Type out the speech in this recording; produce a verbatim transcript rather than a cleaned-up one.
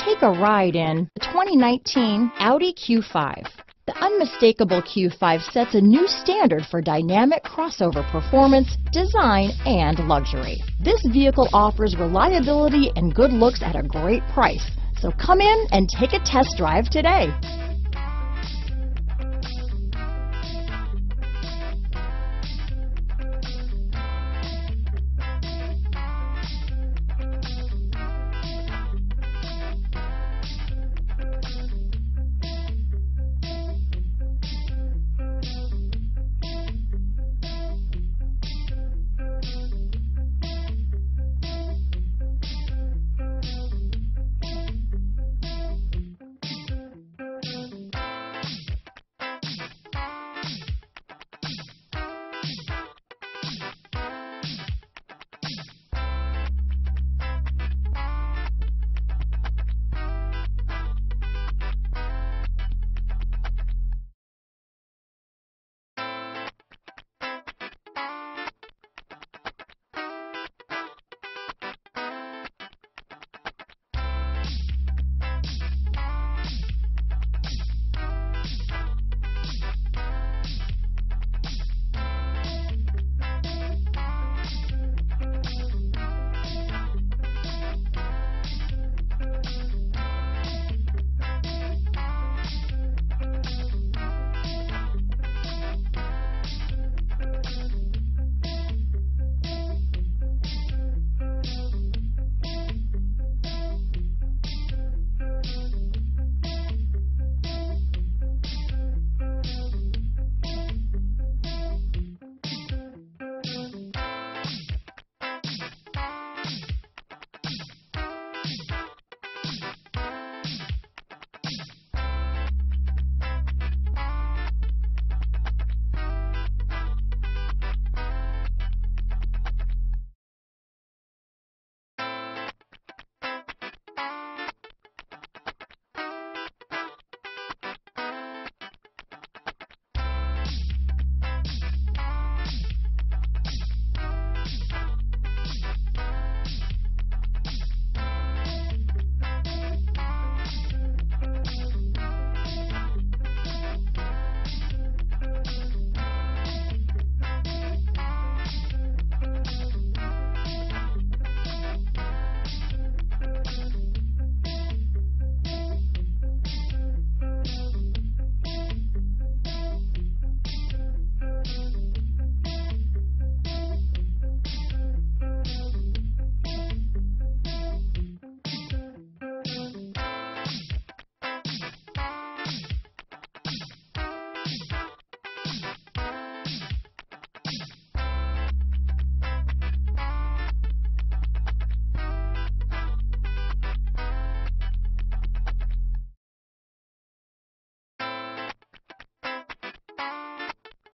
Take a ride in the twenty nineteen Audi Q five. The unmistakable Q five sets a new standard for dynamic crossover performance, design, and luxury. This vehicle offers reliability and good looks at a great price. So come in and take a test drive today.